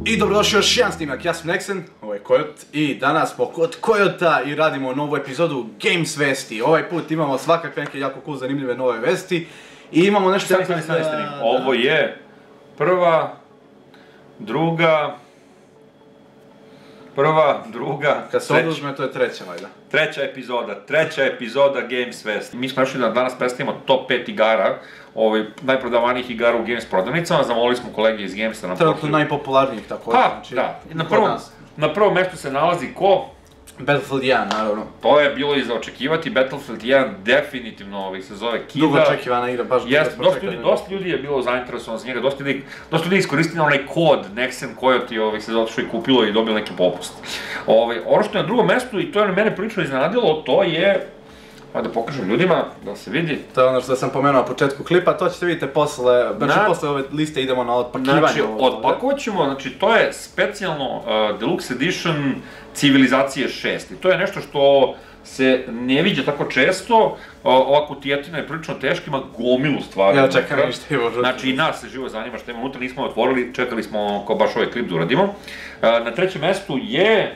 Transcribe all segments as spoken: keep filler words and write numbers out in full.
I dobrodošli još jedan snimak, ja sam Nexen, ovo je Kojot i danas smo kod Kojota i radimo novu epizodu Games vesti. Ovaj put imamo svakakve neke jako cool zanimljive nove vesti i imamo nešto jako... Stani, stani, stani, ovo je prva, druga, prva, druga, Kad se oduzme to je treća valjda. Treća epizoda, treća epizoda Games Vest. Mi smo našli da danas predstavimo top pet igara, ovaj, najprodavanijih igara u Games prodavnicama, zamolili smo kolege iz Gamesa na trenutno najpopularnijih tako. Pa, da, na prvom, na prvom mjestu se nalazi ko? Battlefield jedan, naravno. To je bilo i za očekivati, Battlefield jedan definitivno ovaj, se zove Kida. Dugo očekivana igra, baš dugo smo čekali. Dosta ljudi je bilo zainteresovan za njega, dosta ljudi, dosta ljudi iskoristili onaj kod Nexen Kojot i ovaj, se zato što je kupilo i dobilo neki popust. Ovaj, ono što je na drugom mjestu, i to je na mene prilično iznenadilo, to je... Da pokažem ljudima, da se vidi. To je ono što sam pomenuo na početku klipa, to ćete vidjeti posle, znači posle ove liste idemo na otpakivanje. Znači, otpakovat ćemo, znači to je specijalno Deluxe Edition Civilizacije šest. I to je nešto što se ne viđa tako često, ova kutijetina je prilično teška, ima gomilu stvari. Ja čekam ništa ima unutra. Znači i nas se živo zanima što ima unutra, nismo otvorili, čekali smo ko baš ovaj klip da uradimo. Na trećem mjestu je...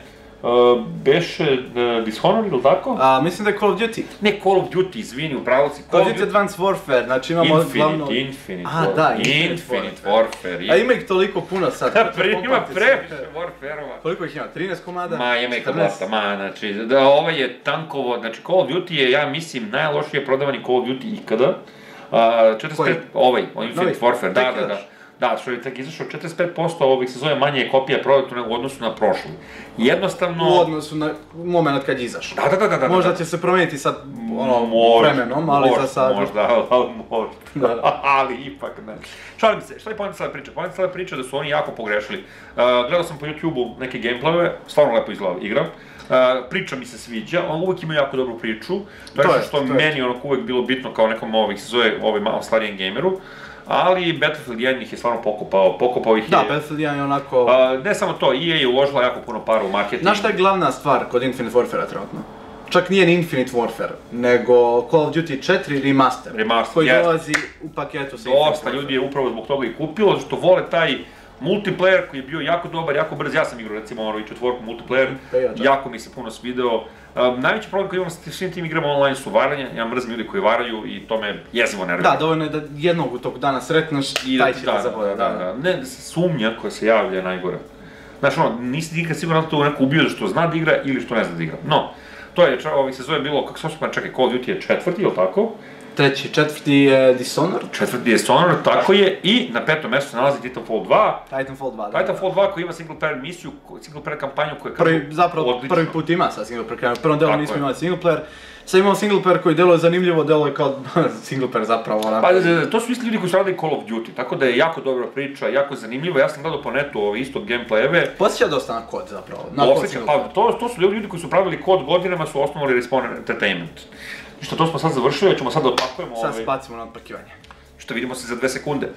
beše Dishonored, ili tako? Mislim da je Call of Duty. Ne, Call of Duty, izvini, upravo si. Call of Duty Advanced Warfare, znači imamo glavno... Infinite, Infinite A, da, Infinite Warfare. A ima ih toliko puno sad. Ima previše Warfare-ova. Koliko ih ima? trinaest komada? Ma, ima ih dosta, ma, znači, da, ovo je tankovo, znači Call of Duty je, ja mislim, najlošije prodavani Call of Duty ikada. četrdeset pet, ovaj, Infinite Warfare, da, da, da. Da, što je tako izašao, četrdeset pet posto ovih se zove manje kopija prodata u odnosu na prošli. Jednostavno... U odnosu na moment kad je izašao. Da, da, da, da. Možda će se promijeniti sad, ono, vremenom, ali za sad... Možda, ali možda. Ali ipak ne. Šalim se, šta je pojenta sada priča? Pojenta sada priča da su oni jako pogrešili. Gledao sam po YouTube-u neke gameplayove, stvarno lepo izgleda igra. Priča mi se sviđa, on uvijek ima jako dobru priču. To je nešto što meni uvijek bilo bitno kao nekom ovih se zove ovaj malo starijem gameru. Ali Battlefield jedan ih je stvarno pokopao, pokopao ih je... Da, Battlefield jedan je onako... Ne samo to, E A je uložila jako puno para u marketing. Znaš šta je glavna stvar kod Infinite Warfare-a trenutno? Čak nije ni Infinite Warfare, nego Call of Duty četiri Remaster. Remaster, koji dolazi u paketu sa Infinite Warfare. Dosta ljudi je upravo zbog toga i kupilo, zato što vole taj multiplayer koji je bio jako dobar, jako brz. Ja sam igrao recimo ono i četvorku multiplayer, jako mi se puno svideo. Najveći problem koji imam sa svim tim igrama online su varanje, ja mrzim ljudi koji varaju i to me jezivo nervira. Da, dovoljno je da jednog u tog dana sretneš i taj će da zaboraviti. Da, da, ne, sumnja koja se javlja je najgora. Znaš ono, nisi nikad siguran da to neko ubio što zna da igra ili što ne zna da igra. No, to je, ovih se zove bilo, kako se osjećam, čekaj, Call of Duty je četvrti, ili tako? Treći, četvrti je Dishonored. Četvrti je Dishonored, tako je, i na petom mjestu se nalazi Titanfall dva. Titanfall dva, da. Titanfall dva koji ima single player misiju, single player kampanju koja je prvi, zapravo prvi put ima sa single player kampanju. U prvom delu nismo imali single player. Sad imamo single player koji deluje zanimljivo, deluje kao single player zapravo. Pa to su isti ljudi koji su radili Call of Duty, tako da je jako dobra priča, jako zanimljivo. Ja sam gledao po netu ove isto gameplayeve. Posjeća dosta na kod zapravo. Posjeća, pa to su ljudi koji su pravili kod godinama, su osnovali Respawn Entertainment. Što to smo sad završili, ćemo sad da otpakujemo ovaj... Sad spacimo na otpakivanje. Što vidimo se za dve sekunde.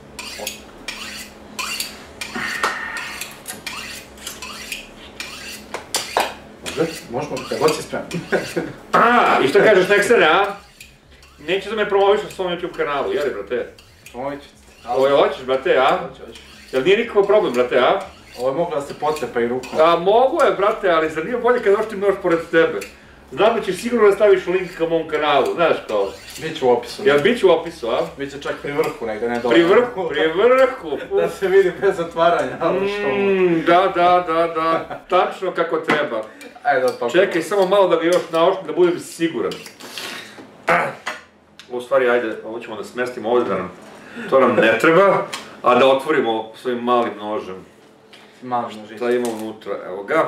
Može, možemo kada god si spreman. Aaa, i što kažeš Nexene, a? Neće da me promoviš na svom YouTube kanalu, jeli brate? Promovit ću ti. Ovo hoćeš brate, a? Hoću, hoću. Jel nije nikakav problem brate, a? Ovo je moglo da se potrepa i rukom. A mogu je brate, ali zar nije bolje kad oštim nož pored tebe? Znam da ćeš sigurno da staviš link ka mom kanalu, znaš kao... Biće u opisu. Jel biće u opisu, a? Biće čak pri vrhu negdje, ne dole. Pri vrhu, pri vrhu! Da se vidi bez otvaranja, ali što mu. Da, da, da, da, tačno kako treba. Ajde da otpakujemo. Čekaj, samo malo da ga još naoštim, da budem siguran. U stvari, ajde, ovo ćemo da smestimo ovdje, da nam... To nam ne treba, a da otvorimo svojim malim nožem. Malim nožem. Šta ima unutra, evo ga.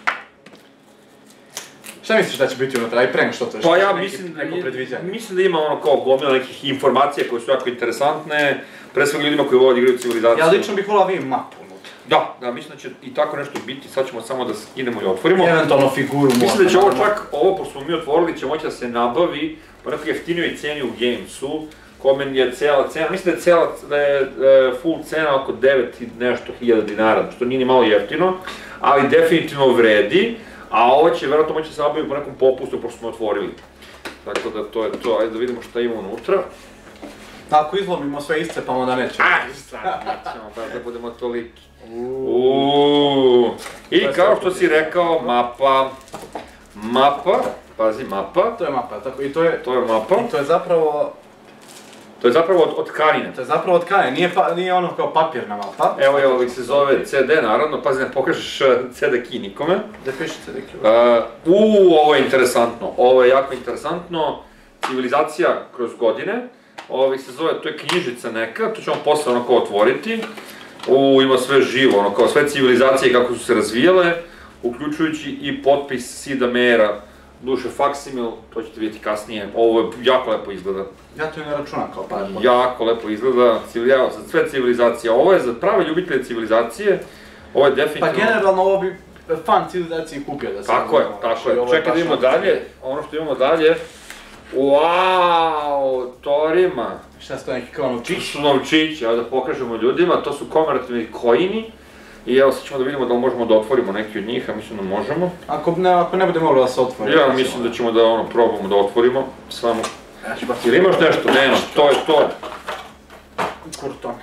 Šta misliš da će biti unutra, aj pre nego što to je? Pa ja mislim da, mislim da ima ono kao gomila nekih informacija koje su jako interesantne, pre svega ljudima koji vole da igraju civilizaciju. Ja lično bih volao vidim mapu unutra. Da, da, mislim da će i tako nešto biti, sad ćemo samo da skinemo i otvorimo. Eventualno figuru možda. Mislim da će ovo čak, ovo pošto smo mi otvorili, će moći da se nabavi po nekoj jeftinijoj ceni u Gamesu, kome je cijela cena, mislim da je cijela, da je full cena oko devet i nešto hiljada dinara, što nije ni malo jeftino, ali definitivno vredi. A ovo će vjerojatno moći se nabaviti po nekom popustu pošto smo otvorili. Tako da to je to, ajde da vidimo šta ima unutra. Ako izlomimo sve iscepamo da nećemo. Aj, sad nećemo, baš da budemo toliki. Uuuu. I kao što si rekao, mapa. Mapa, pazi, mapa. To je mapa, tako i to je... To je mapa. I to je zapravo... To je zapravo od, od tkanine. To je zapravo od tkanine, nije, pa, nije ono kao papirna mapa. Evo je ovih se zove C D, naravno, pazi ne pokažeš C D key nikome. Da piše C D key. Uh, uuu, ovo je interesantno, ovo je jako interesantno. Civilizacija kroz godine. Ovih se zove, to je knjižica neka, to ćemo posle onako otvoriti. Uuu, ima sve živo, ono kao sve civilizacije kako su se razvijale, uključujući i potpis Sida Meira. Duše faksimil, to ćete vidjeti kasnije, ovo je jako lepo izgleda. Ja to i ne računam kao par. Jako lepo izgleda, ja, za sve civilizacije, ovo je za prave ljubitelje civilizacije, ovo je definitivno... Pa generalno ovo bi fan civilizaciji kupio da se... Tako je, tako je, čekaj da imamo dalje, ono što imamo dalje... Uaaaaau, Torima! Šta su to neki kao novčići? To su novčići, evo da pokažemo ljudima, to su komemorativni coini. I evo sad ćemo da vidimo da li možemo da otvorimo neki od njih, a mislim da možemo. Ako ne, ako ne bude moglo da se otvori. Ja mislim da ćemo da ono probamo da otvorimo, samo... Ili imaš nešto? Nema, to je to. Kurton.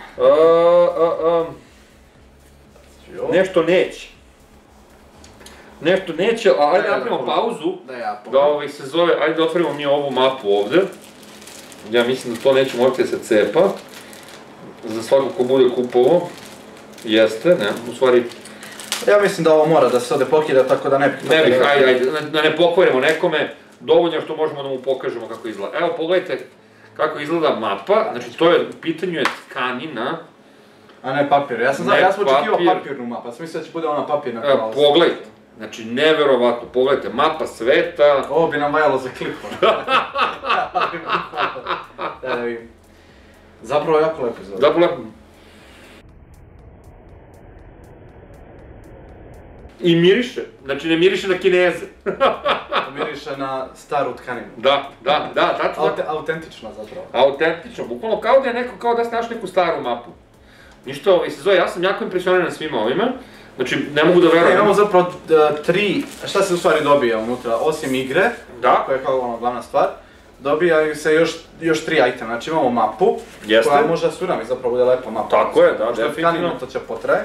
Nešto neće. Nešto neće, a ajde napravimo pauzu, da ovaj se zove, ajde da otvorimo mi ovu mapu ovde. Ja mislim da to neće morati da se cepa. Za svako ko bude kupovo. Jeste, ne, u stvari... Ja mislim da ovo mora da se ode pokida, tako da ne bih... Ne bih, ajde, ajde, da ne pokvarimo nekome, dovoljno što možemo da mu pokažemo kako izgleda. Evo, pogledajte kako izgleda mapa, znači to je, u pitanju je tkanina. A ne papir, ja sam znam, ja sam očekivao papirnu mapu, ja sam mislio da će bude ona papirna kao... Pogledajte, znači neverovatno, pogledajte, mapa sveta. Ovo bi nam valjalo za klipom. Da, da vidim. Zapravo jako lepo izgleda. Zapravo lepo. I miriše, znači ne miriše na Kineze. Miriše na staru tkaninu. Da, da, da, tačno. Autentično zapravo. Autentično, bukvalno kao da je neko, kao da si našao neku staru mapu. Ništa ovaj se zove, ja sam jako impresioniran svima ovima. Znači, ne mogu da verujem. Imamo zapravo tri, šta se u stvari dobija unutra, osim igre, koja je kao ono glavna stvar. Dobijaju se još, još tri itema, znači imamo mapu, koja može da surami, zapravo bude lepa mapa. Tako je, da, definitivno. To će potraje.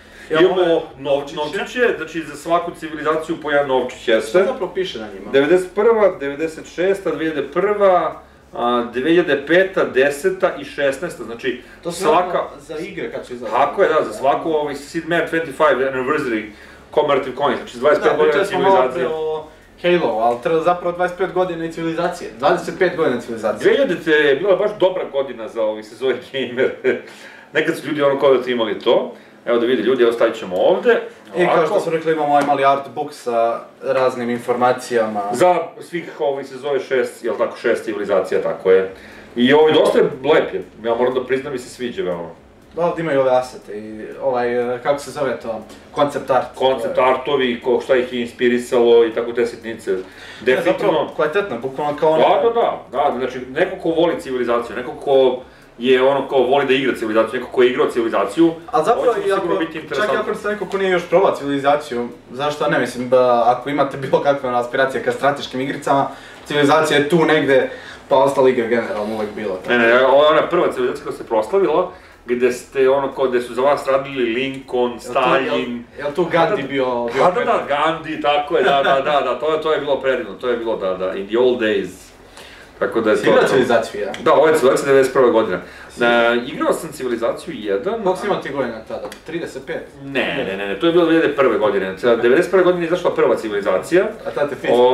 Imamo novčiće, znači za svaku civilizaciju po jedan novčić jeste. Šta zapravo piše na njima? devedeset prva, devedeset šesta, dve hiljade prva, dve hiljade peta, deseta i šesnaesta, znači svaka... To su za igre kad će izgledati. Tako je, da, za svaku ovaj Sid Meier dvadeset pet anniversary commemorative coin, znači dvadeset pet godina civilizacije. Da, pričali smo malo o Halo, ali zapravo dvadeset pet godina i civilizacije, dvadeset pet godina civilizacije. dve hiljadite je bila baš dobra godina za ovaj se zove gamer. Nekad su ljudi ono kao da su imali to. Evo da vidi ljudi, evo stavit ćemo ovde. I kao što smo rekli imamo ovaj mali artbook sa raznim informacijama. Za svih ovih se zove šest, jel tako, šest civilizacija, tako je. I ovaj dosta je lep je, ja moram da priznam mi se sviđa veoma. Da, ovdje imaju ove asete i ovaj, kako se zove to, koncept art. Koncept artovi, šta ih je inspirisalo i tako te sitnice. Definitivno. Zapravo kvalitetno, bukvalno kao ono... Da, da, da, da, znači neko ko voli civilizaciju, neko ko je ono kao voli da igra civilizaciju, neko ko je igrao civilizaciju, ovo će sigurno biti interesantno. Čak i ako ste neko ko nije još probao civilizaciju, zašto ne, mislim, ako imate bilo kakve aspiracije ka strateškim igricama, civilizacija je tu negde, pa ostale igre generalno uvek bilo. Ne, ne, ovo je ona prva civilizacija koja se proslavila, gde ste ono kao, gde su za vas radili Lincoln, Stalin... Jel' tu Gandhi bio... Da, da, da, Gandhi, tako je, da, da, da, da, to je bilo predivno, to je bilo, da, da, in the old days. Tako da je to... Si igrao civilizaciju jedan? Da, ovo je civilizacija devedeset prva godina. Igrao sam civilizaciju jedan... Koliko si imao ti godina tada? trideset pet? Ne, ne, ne, to je bilo dve hiljade prve godine. devedeset prve godine je izašla prva civilizacija. A tada te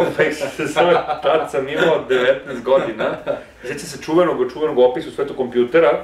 pitao? Tad sam imao devetnaest godina. Sjeća se čuvenog, čuvenog opisu svetu kompjutera,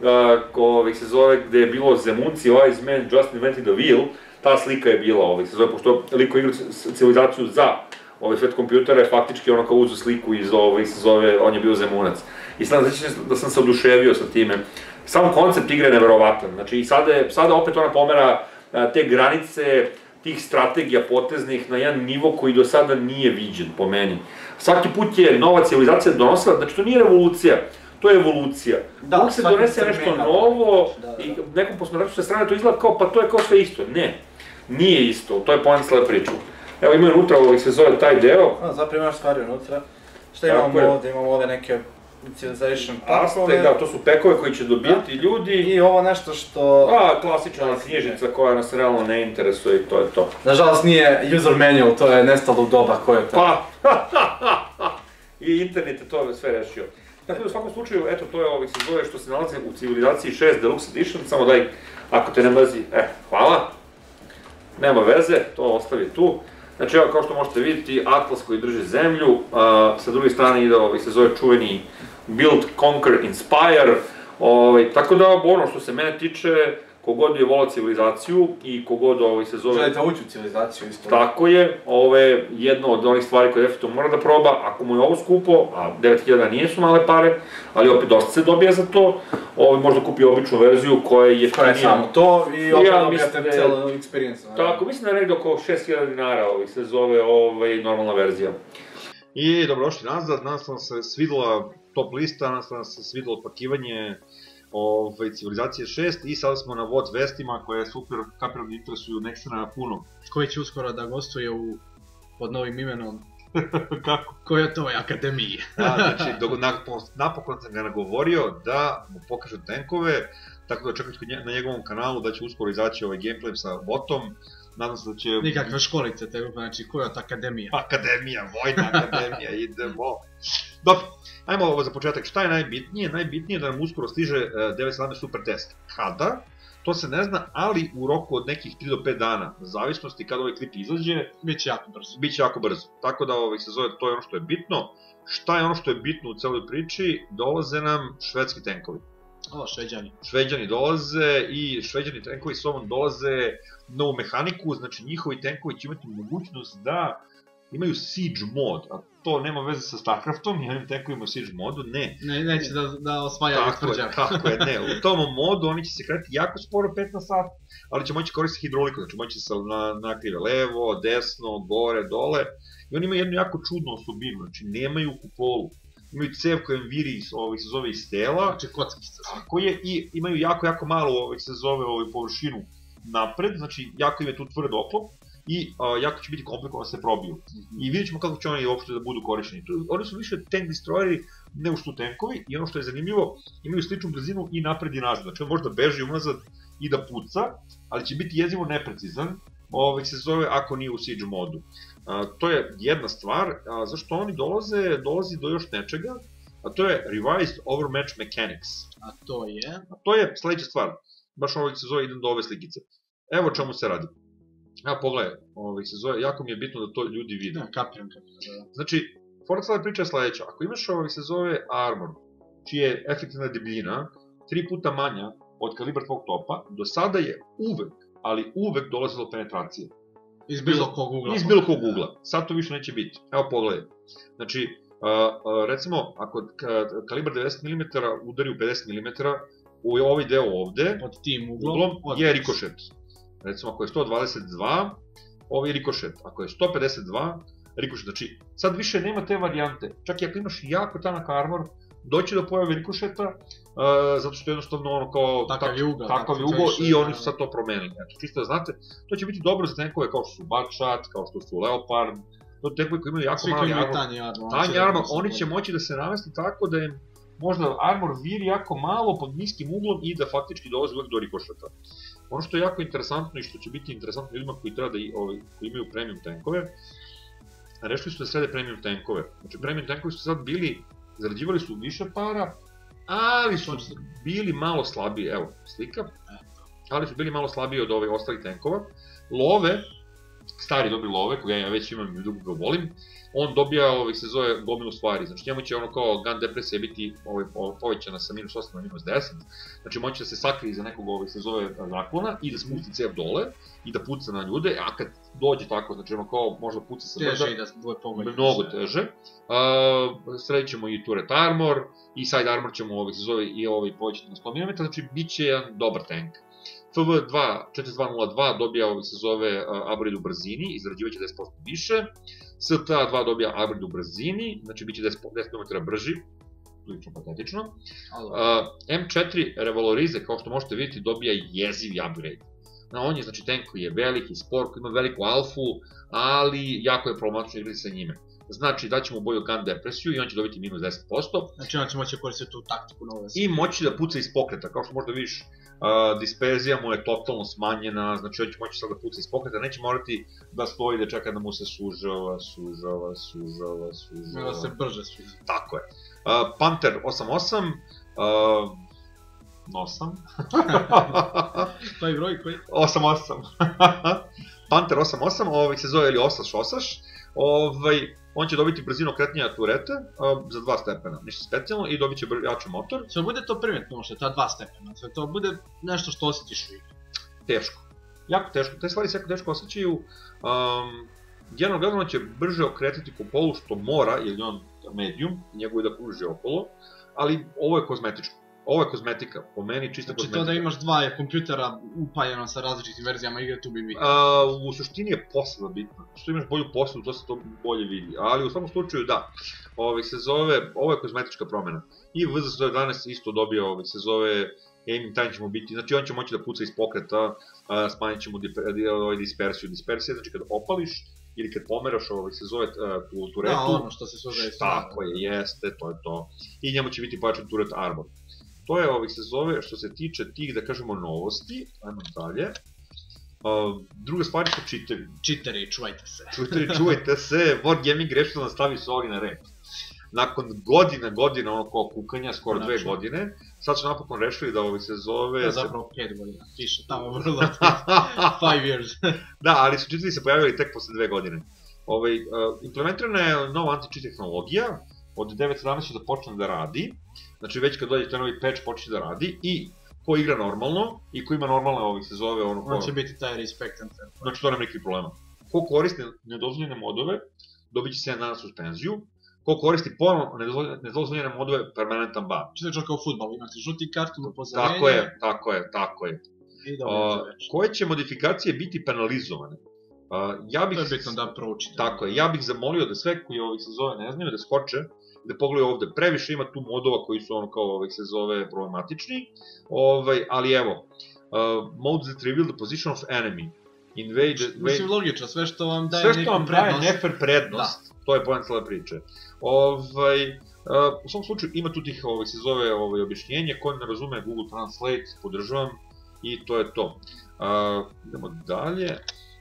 koji se zove, gde je bilo Zemunci, wise man just invented the wheel. Ta slika je bila, ovaj se zove, pošto liko igra civilizaciju za ovaj svet kompjutera je faktički ono kao uzu sliku iz ovaj se zove, on je bio Zemunac. I sad znači da sam se oduševio sa time. Sam koncept igre je neverovatan. Znači i sada je, sada opet ona pomera te granice tih strategija poteznih na jedan nivo koji do sada nije viđen po meni. Svaki put je nova civilizacija donosila, znači to nije revolucija, to je evolucija. Uvijek se donese nešto novo i nekom posmatraču sa strane to izgleda kao pa to je kao sve isto. Ne, nije isto, to je poenta cijele priče. Evo imaju unutra ovih se zove taj deo. Zapravo imaš stvari unutra. Šta imamo ovdje? Imamo ovdje neke Civilization Aztek, pakove. da, to su pekove koji će dobijati ljudi. I ovo nešto što... A, klasična knjižica koja nas realno ne interesuje i to je to. Nažalost nije user manual, to je nestalo u doba koje je to. Pa, i internet je to sve rešio. Dakle, u svakom slučaju, eto, to je ovih se zove što se nalazi u Civilizaciji šest Deluxe Edition, samo daj, ako te ne mrzi, e, hvala. Nema veze, to ostavi tu. Znači, evo, kao što možete vidjeti, Atlas koji drži zemlju, a, sa druge strane ide ovaj se zove čuveni Build, Conquer, Inspire, ovaj, tako da, ono što se mene tiče, kogod je volao civilizaciju i kogod ovaj se zove... Želite ući u civilizaciju isto. Tako je, ovo je jedna od onih stvari koje definitivno mora da proba, ako mu je ovo skupo, a devet hiljada nije su male pare, ali opet dosta se dobija za to, ovaj možda kupi običnu verziju koja je jeftinija. Koja je samo to i opet Ja dobijate mislim da je- cijelu experience. Tako, mislim da je negdje oko šest hiljada dinara ovaj se zove ovaj normalna verzija. I dobrodošli nazad, nadam se vam se svidela top lista, nadam se vam se svidelo pakivanje ovaj, Civilizacije šest i sada smo na V O D vestima koje super, kapiram da interesuju Nexena puno. Koji će uskoro da gostuje u, pod novim imenom Kako? Kojotoj akademiji. Da, znači, do, napokon, napokon sam ga nagovorio da mu pokažu tenkove, tako da čekajte na njegovom kanalu da će uskoro izaći ovaj gameplay sa botom. Nadam se da će... Nikakve školice, te, znači Kojot akademija. Akademija, vojna akademija, idemo. Dobro, ajmo ovo za početak. Šta je najbitnije? Najbitnije je da nam uskoro stiže uh, devet sedamnaest Super Test. Kada? To se ne zna, ali u roku od nekih tri do pet dana, u zavisnosti kada ovaj klip izađe, Biće jako brzo. biće jako brzo. Tako da ovaj, se zove, to je ono što je bitno. Šta je ono što je bitno u celoj priči? Dolaze nam švedski tenkovi. O, Šveđani. Šveđani dolaze i šveđani tenkovi s ovom dolaze novu mehaniku, znači njihovi tenkovi će imati mogućnost da imaju siege mod, a to nema veze sa Starcraftom, jer im tenkovi imaju siege modu, ne. Ne, neće da, da osvajaju Tako je, tvrđave. tako je, ne. U tom modu oni će se kretati jako sporo, pet na sat, ali će moći koristiti hidrauliku, znači moći se na, nakrive levo, desno, gore, dole. I oni imaju jednu jako čudnu osobinu, znači nemaju kupolu. Imaju cev kojem viri, ovaj, se zove iz tela. Znači kockica. Tako je, i imaju jako, jako malo ovaj, se zove ovaj, površinu napred, znači jako im je tu tvrd oklop i a, jako će biti komplikovano da se probiju. I vidjet ćemo kako će oni uopšte da budu korišćeni. Tu, oni su više tank destroyeri nego što tenkovi i ono što je zanimljivo, imaju sličnu brzinu i napred i nazad. Znači on može da beži unazad i da puca, ali će biti jezivo neprecizan, ovaj, se zove ako nije u siege modu. A, to je jedna stvar, a, zašto oni dolaze, dolazi do još nečega, a to je Revised Overmatch Mechanics. A to je... A to je sledeća stvar, baš ovaj se zove, idem do ove slikice. Evo čemu se radi. Evo pogledaj, ovaj se zove, jako mi je bitno da to ljudi vide. Ja, kapiram, kapiram. Znači, fora cijela priča je sledeća, ako imaš ovaj se zove armor, čija je efektivna debljina tri puta manja od kalibra tvog topa, do sada je uvek, ali uvek dolazilo do penetracije. Iz bilo kog ugla. Iz bilo kog ugla. Sad to više neće biti. Evo pogledaj. Znači, uh, uh, recimo, ako kalibar devedeset milimetara udari u pedeset milimetara, u ovaj deo ovde, Pod tim uglom. uglom je rikošet. Recimo, ako je sto dvadeset dva, ovaj je rikošet. Ako je sto pedeset dva, rikošet. Znači, sad više nema te varijante. Čak i ako imaš jako tanak armor, doći do pojave rikošeta, uh, zato što je jednostavno ono kao... Takav je ugao. Takav je ugao i oni su sad to promenili. Znači, čisto da znate, to će biti dobro za tenkove kao što su Batchat, kao što su Leopard, to tenkovi koji imaju jako Svi koji mali imaju armor. tanji armor. Tanji armor, oni će moći da se navesti tako da im možda armor viri jako malo pod niskim uglom i da faktički dolazi uvek do rikošeta. Ono što je jako interesantno i što će biti interesantno ljudima koji treba da i, ovaj, koji imaju premium tankove, rešili su da srede premium tankove. Znači premium tankovi su sad bili, zarađivali su više para, ali su bili malo slabiji, evo slika, ali su bili malo slabiji od ovih ostalih tankova. Love, stari dobri Love, koga ja već imam i dugo ga volim, on dobija, ovaj, se zove gomilu stvari, znači njemu će ono kao gun depresija biti ovaj, povećana sa minus osam na minus deset, znači moći da se sakrije iza nekog ovaj, se zove zaklona i da spusti cev dole i da puca na ljude, a kad dođe tako, znači ono kao možda puca sa brda, Teže i da dvoje pogođe. mnogo teže. Uh, sredit ćemo i turret armor, i side armor ćemo ovaj, se zove i ovaj povećati na sto milimetara, znači bit će jedan dobar tank. F V dva četiri dva nula dva dobija ovaj se zove uh, upgrade u brzini i zarađivaće deset posto više. S T A dva dobija upgrade u brzini, znači bit će deset kilometara brži, prilično patetično. Uh, M četiri Revalorize, kao što možete vidjeti, dobija jeziv upgrade. Na, on je znači tank koji je veliki, spor, koji ima veliku alfu, ali jako je problematično igrati sa njime. znači daćemo boju gun depresiju i on će dobiti minus deset posto. Znači on će moći koristiti tu taktiku nove. I moći da puca iz pokreta, kao što možda vidiš, uh, disperzija mu je totalno smanjena, znači on će moći sad da puca iz pokreta, neće morati da stoji da čeka da mu se sužava, sužava, sužava, sužava. Da se brže sužava. Tako je. Uh, Panther osam osam, uh, osam. To je broj koji? osam osam. Panther osam osam, ovaj se zove ili Osaš Osaš, ovaj, on će dobiti brzinu kretanja turete uh, za dva stepena, ništa specijalno, i dobit će jači motor. Sve bude to primetno što je ta dva stepena, sve to bude nešto što osjetiš u igri. Teško. Jako teško, te stvari se jako teško osjećaju. Um, Generalno gledano će brže okretati po polu što mora, jer je on medium, njegov je da kruži okolo, ali ovo je kozmetičko. Ovo je kozmetika, po meni čista znači, kozmetika. Znači to da imaš dva kompjutera upaljeno sa različitim verzijama igre, tu bi bitno. U suštini je posada bitna. Što imaš bolju posadu, to se to bolje vidi. Ali u svakom slučaju da, ovaj, se zove, ovo je kozmetička promjena. I V Z sto jedanaest isto dobio, ovaj, se zove, aiming time će mu biti, znači on će moći da puca iz pokreta, smanjit će mu ovaj, dispersiju. Dispersija, znači kad opališ, ili kad pomeraš, ovaj, se zove tu turetu. Da, ono što se sužava. Tako je, jeste, to je to. I njemu će biti pojačan turet armor. To je ovih se zove, što se tiče tih, da kažemo, novosti. Ajmo dalje. Uh, druga stvar su čiteri. Čiteri, čuvajte se. Čiteri, čuvajte se. Wargaming rešio da nam stavi Soli na red. Nakon godina, godina, ono kao kukanja, skoro dve godine, sad su napokon rešili da ovih se zove... To je zapravo pet godina, piše tamo vrlo five years. Da, ali su čiteri se pojavili tek posle dve godine. Ovaj, uh, implementirana je nova anti-cheat tehnologija, od devet sedamnaest će da počne da radi, znači već kad dođe taj novi patch počne da radi, i ko igra normalno, i ko ima normalne ovih se zove ono ko... On će biti taj respect and fair. Znači to nema nekih problema. Ko koristi nedozvoljene modove, dobit će sedam dana suspenziju, ko koristi ponovno nedozvoljene modove, permanentan ban. Čisto čak kao u futbolu, imate žuti karton, upozorenje... Tako je, tako je, tako je. I dobro reći. Koje će modifikacije biti penalizovane? Ja bih... To je bitno da proučite. Tako je, ja bih zamolio da sve koji ovih se zove ne znaju da skoče, da pogledaju ovde, previše ima tu modova koji su ono kao ovih se zove problematični, ovaj, ali evo, uh, modes that reveal the position of enemy, invade... Mislim logično, sve što vam daje sve neku što vam prednost. daje nefer prednost, to je pojem cele priče. Ovaj, uh, u svom slučaju ima tu tih ovih se zove ovaj, objašnjenje, ko ne razume Google Translate, podržavam, i to je to. Uh, idemo dalje.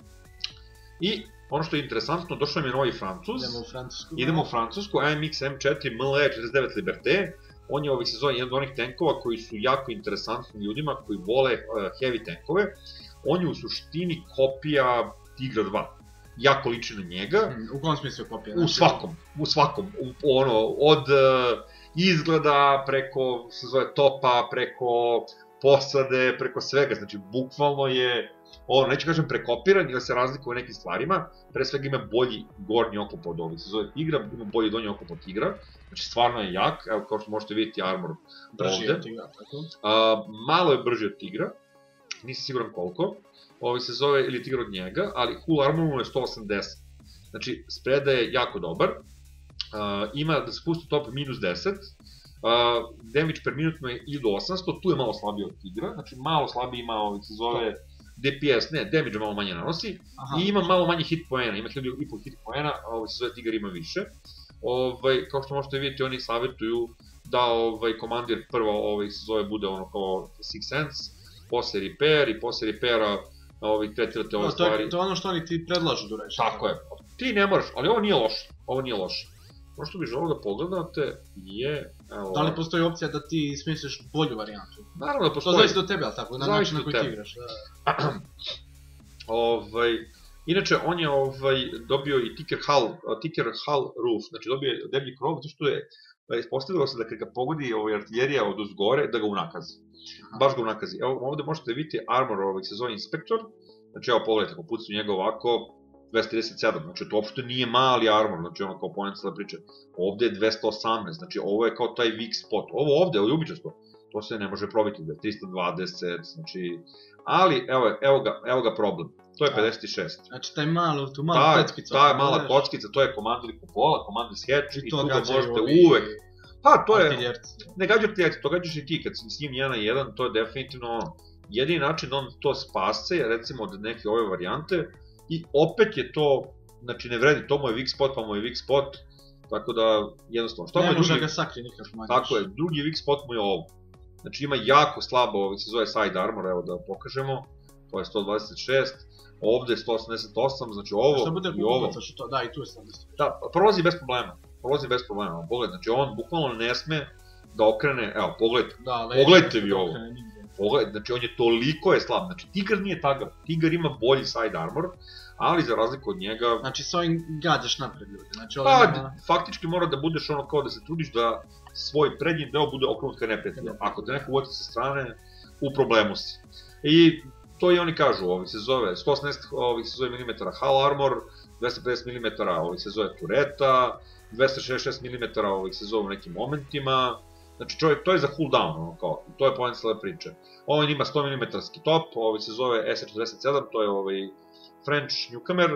I ono što je interesantno, došao mi je novi Francuz. Idemo u Francusku. Idemo u Francusku, A M X M četiri M L E četrdeset devet Liberté. On je ovih sezona jedan od onih tenkova koji su jako interesantni ljudima koji vole uh, heavy tenkove. On je u suštini kopija Tigra dva. Jako liči na njega. Hmm, u kom smislu je kopija? U svakom, u svakom. U, ono, od uh, izgleda, preko se zove topa, preko posade, preko svega. Znači, bukvalno je... Ono, neću kažem prekopiran, ili se razlikuje u nekim stvarima, pre svega ima bolji gornji oklop od ovih, se zove Tigra, ima bolji donji oklop od Tigra, znači stvarno je jak, evo kao što možete vidjeti armor brži ovde. od Tigra, tako? A, malo je brži od Tigra, nisam siguran koliko, ovih se zove ili Tigra od njega, ali hull armor mu je sto osamdeset, znači spreda je jako dobar, a, ima da se pusti top minus deset, a, damage per minutno je hiljadu osamsto, tu je malo slabiji od Tigra, znači malo slabiji ima ovih se zove D P S, ne, damage malo manje nanosi. Aha. I ima malo manje hit poena, ima hiljadu i po hit poena, a ovaj se zove Tigar ima više. Ovaj, kao što možete vidjeti, oni savjetuju da ovaj, komandir prvo ovaj, se zove bude ono kao Six Sense, posle repair i posle repaira ovaj, tretirate ove no, stvari. To je, to je ono što oni ti predlažu da reći. Tako je. Ti ne moraš, ali ovo nije loše, ovo nije loše. Ono što bih želeo da pogledate je... Evo, da li postoji opcija da ti smisliš bolju varijantu? Naravno da postoji. To zavisi do tebe, ali tako, na način na koji ti igraš. Da. ovaj, inače, on je ovaj, dobio i Ticker Hull, Ticker Hull Roof, znači dobio je deblji krov, zato što je ispostavilo se da kad ga pogodi ovaj, artiljerija od uzgore, da ga unakazi. Aha. Baš ga unakazi. Evo, ovde možete vidjeti armor ovih se zove Inspektor, znači evo pogledajte, ako pucaju njega ovako, dvesta trideset sedam, znači to uopšte nije mali armor, znači ono kao pojem cijela priča. Ovde je dvesta osamnaest, znači ovo je kao taj weak spot. Ovo ovde, ovo je ljubičasto, to se ne može probiti, da je trista dvadeset, znači... Ali, evo, evo, ga, evo ga problem, to je pedeset šest. Znači taj malo, tu mala kockica. Ta mala kockica, to je Commander Cupola, Commander Hatch i tu ga možete uvek... Pa, to je... Ne gađa artiljerci, to gađaš i ti, kad si s njim jedan na jedan, to je definitivno ono. Jedini način da on to spase, recimo od neke ove varijante, i opet je to znači ne vredi, to mu je weak spot, pa mu je weak spot, tako da jednostavno. Šta mu je Ne može drugi? ga sakri nikako manje. Tako je, drugi weak spot mu je ovo. Znači ima jako slabo, ovo se zove side armor, evo da pokažemo, to je sto dvadeset šest, ovde je sto osamdeset osam, znači ovo Šta bude i ovo. kubacaš to? Da, i tu je sad isto. Da, prolazi bez problema, prolazi bez problema, pogledaj, znači on bukvalno ne sme da okrene, evo pogledajte, Da, leđa Pogledajte ne vi smije da ovo. okrene nigde. pogledaj, znači on je toliko je slab, znači Tigar nije takav, Tigar ima bolji side armor, ali za razliku od njega, Znači s ovim gađaš napred ljudi, znači ovo pa nema... faktički mora da budeš ono kao da se trudiš da svoj prednji deo bude okrenut ka neprijatelju, ako te neko uvati sa strane, u problemu si. I to i oni kažu, ovi se zove sto osamdeset ovih se zove milimetara hull armor, dvesta pedeset milimetara ovih se zove tureta, dvesta šezdeset šest milimetara ovih se zove u nekim momentima, znači čovjek, to je za cooldown, ono kao, to je poenta cele priče. Ovaj ima sto milimetara top, ovaj se zove S četrdeset sedam, to je ovaj French newcomer,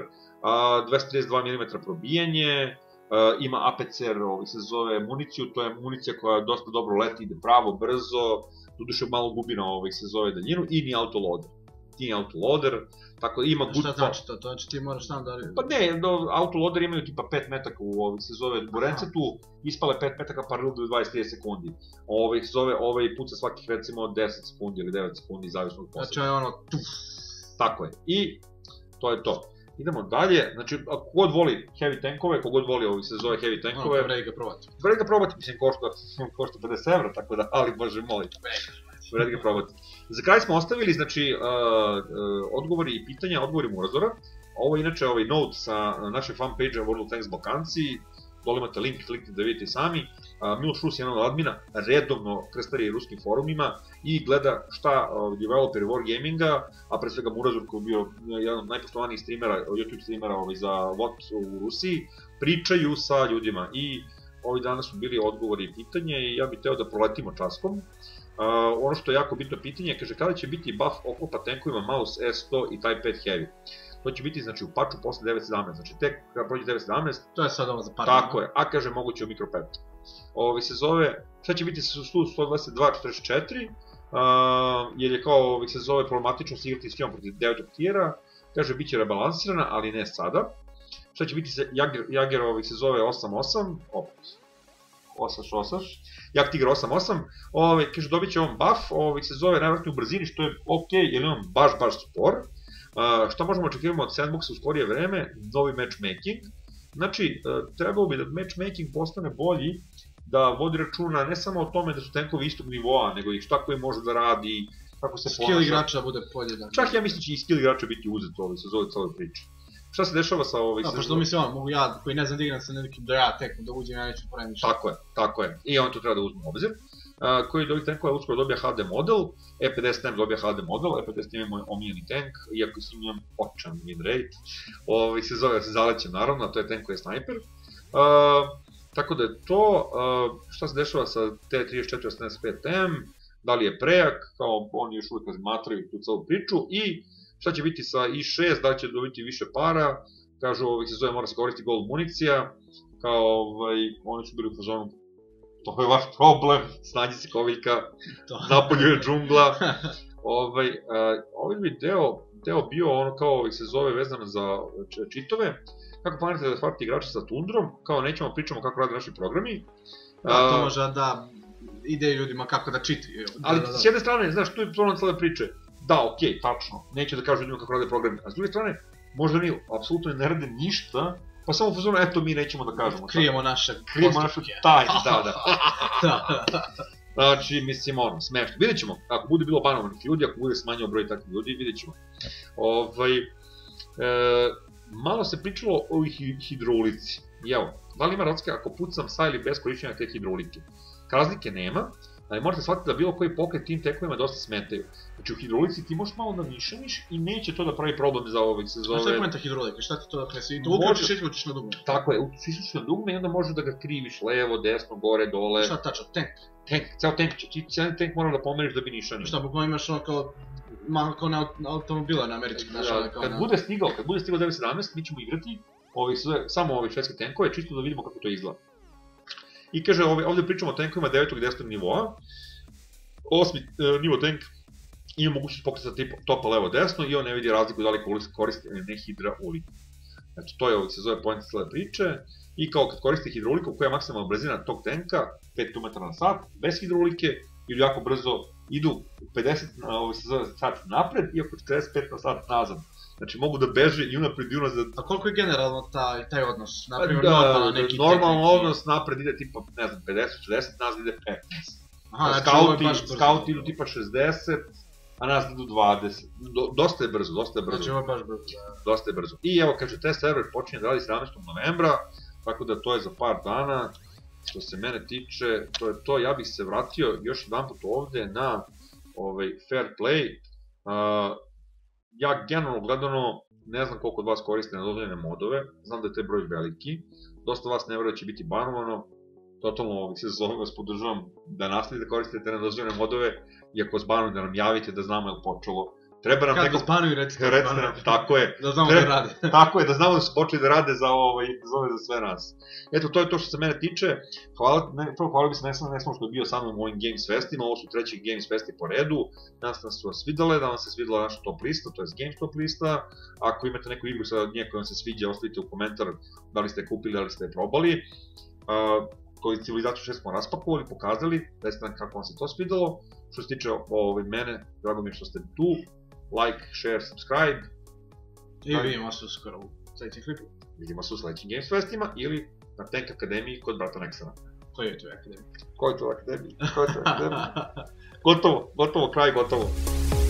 a dvesta trideset dva milimetara probijanje, ima A P C R, ovaj se zove municiju, to je municija koja dosta dobro leti, ide pravo, brzo, doduše malo gubi na ovaj se zove daljinu i ni autoloader. Ti ni autoloader, tako da ima good... Šta znači to? To znači ti moraš tam da... Pa ne, do, autoloader imaju tipa pet metaka u ovih se zove Burencetu, ispale pet metaka pa reloaduju dvadeset do trideset sekundi. Ovaj se zove, ovaj puca svakih recimo deset sekundi ili devet sekundi, zavisno od posle. Znači je ono tuf. Tako je, i to je to. Idemo dalje, znači ako god voli heavy tankove, kogod voli ovih se zove heavy tankove, Ono, vredi ga probati. vredi ga probati, mislim košta, košta pedeset evra, tako da, ali bože moj, vredi ga probati. Za kraj smo ostavili, znači, uh, uh, odgovori i pitanja, odgovori Murazora. Ovo je inače ovaj note sa naše fanpage-a World of Tanks Balkanci, dole imate link, kliknite da vidite sami. Uh, Miloš Rus je jedan od admina, redovno krstari ruskim forumima i gleda šta uh, developeri Wargaminga, a pre svega Murazor koji je bio jedan od najpoštovanijih streamera, YouTube streamera ovaj, za V O T u Rusiji, pričaju sa ljudima i ovih dana su bili odgovori i pitanje i ja bih teo da proletimo časkom. Uh, ono što je jako bitno pitanje, kaže kada će biti buff oklopa tenkovima Mouse S sto i Type pet Heavy. To će biti znači u patchu posle devet sedamnaest, znači tek kada prođe devet sedamnaest. To je sad ovo za par. Tako je, a kaže moguće u mikropatchu. Ovi se zove, šta će biti sa sto dvadeset dva četrdeset četiri, uh, jer je kao ovih se zove problematično se igrati s njom protiv devetog tijera, kaže bit će rebalansirana, ali ne sada. Šta će biti sa Jager, Jager ovih se zove osam osam, opet. Osaš, osaš, Jak Tigar osam osam, ovaj, kaže dobit će on buff, ovaj, se zove najvratnije u brzini, što je ok, jer je on baš, baš spor. Uh, šta možemo očekivati od sandboxa u skorije vreme? Novi matchmaking. Znači, uh, trebalo bi da matchmaking postane bolji, da vodi računa ne samo o tome da su tenkovi istog nivoa, nego i šta koji može da radi, kako se ponaša. Skill igrača bude bolje da. Čak ja mislim će i skill igrača biti uzet ovaj, se zove cijele priče. Šta se dešava sa ovih... Da, pošto mislim ono, mogu ja, koji ne znam da igram sa nekim da ja tekom da uđem, ja neću pravim ništa. Tako je, tako je. I on to treba da uzme u obzir. Uh, koji od ovih tenkova uskoro dobija H D model, E pedeset M dobija H D model, E pedeset M je moj omiljeni tank, iako s njim imam očan win rate. Ovi se zove, se zalećem naravno, a to je tank koji je sniper. Uh, tako da je to, uh, šta se dešava sa T trideset četiri osamdeset pet M, da li je prejak, kao oni još uvijek razmatraju tu celu priču, i šta će biti sa I šest, da li će dobiti više para, kažu ovih se zove mora se koristiti gold municija, kao ovaj, oni su bili u fazonu, to je vaš problem, snađi se koviljka, napolju je džungla. ovaj, uh, ovaj bi deo, deo bio ono kao ovih se zove vezano za čitove, kako planete da hvatite igrača sa tundrom, kao nećemo pričamo kako rade naši programi. Da, to može da ide ljudima kako da čitaju. Ali da, da, da. s jedne strane, znaš, tu je problem cele priče. Da, okej, okay, tačno, neće da kažu ljudima kako rade programi, a s druge strane, možda oni apsolutno ne rade ništa, pa samo u fazonu, eto, mi nećemo da kažemo. Krijemo naše Krijemo naše tajne, da, da. da. Znači, mislim, ono, smešno. Vidjet ćemo, ako bude bilo banovanih ljudi, ako bude smanjio broj takvih ljudi, vidjet ćemo. Ovaj, e, malo se pričalo o hidroulici. I evo, da li ima razlike ako pucam sa ili bez korišćenja te hidroulike? Razlike nema, ali morate shvatiti da bilo koji pokret tim tekovima dosta smetaju. Znači u hidroulici ti možeš malo da nišaniš i neće to da pravi problem za ovih se zove... Šta je pomenta hidroulike? Šta ti to da presi? I to uključiš i isključiš na dugme? Tako je, isključiš na dugme i onda možeš da ga kriviš levo, desno, gore, dole... Šta tačno? Tank? Tank, ceo tank će, ti cijeli tank mora da pomeriš da bi nišanio. Šta, bukvalno imaš ono kao... malo kao na automobila na američki, znaš, ono kao Kad na... bude stigao, kad bude stigao devet sedamnaest, mi ćemo igrati ovih, samo ove švedske tenkove, čisto da vidimo kako to izgleda. I kaže, ovdje pričamo o tenkovima devetog i desetog nivoa. Osmi nivo tank ima mogućnost pokreta topa levo desno i on ne vidi razliku da li koristi ili ne hidrouliku. Znači, to je ovo se zove point cele priče. I kao kad koriste hidrauliku, koja je maksimalna brzina tog tenka, pet kilometara na sat, bez hidraulike, ili jako brzo idu pedeset ovo se zove sat napred, iako četrdeset pet na sat nazad. Znači, mogu da beže i unapred i unazad. A koliko je generalno taj, taj odnos? Naprimjer, Da, normalan neki normalan tehnički- odnos napred ide tipa, ne znam, pedeset šezdeset, nazad ide petnaest. Aha, znači ovo je Skauti, baš brzo. skauti idu tipa šezdeset, a nas idu dvadeset. Do, dosta je brzo, dosta je brzo. Znači ovo je baš brzo. Dosta je brzo. I evo, kaže, test server počinje da radi sedamnaestog novembra, tako da to je za par dana. Što se mene tiče, to je to. Ja bih se vratio još jedan put ovde na ovaj, Fair Play. Uh, ja generalno gledano ne znam koliko od vas koriste nedozvoljene modove, znam da je taj broj veliki. Dosta vas ne veruje da će biti banovano. Totalno ovih se zove, vas podržavam da nastavite da koristite te nedozvoljene modove, iako vas banuju da nam javite da znamo je li počelo. Treba nam Kad neko... vas banuju, recite. Recite banuju. nam, tako je. Da znamo Treba- da rade. Tako je, da znamo da su počeli da rade za ovaj zove za sve nas. Eto, to je to što se mene tiče. Hvala, ne, prvo hvala bi se ne samo, ne samo što je bio sa mnom u ovim Games Festima, ovo su treći Games Festi po redu. Nadam se da su vas videle, da vam se svidela naša top lista, to je Games top lista. Ako imate neku igru sa nje koja vam se sviđa, ostavite u komentar da li ste je kupili, da li ste je probali. Uh, koji Civilizaciju šest smo raspakovali, pokazali, recite nam kako vam se to svidelo. Što se tiče ovaj, mene, drago mi je što ste tu. Like, share, subscribe. I vidimo se uskoro u sledećem klipu. Vidimo se u sledećim Games Festima ili na Tank Akademiji kod brata Nexana. Koji je to akademija? Ko je to akademija? Ko je to akademija? Gotovo, gotovo, kraj, gotovo.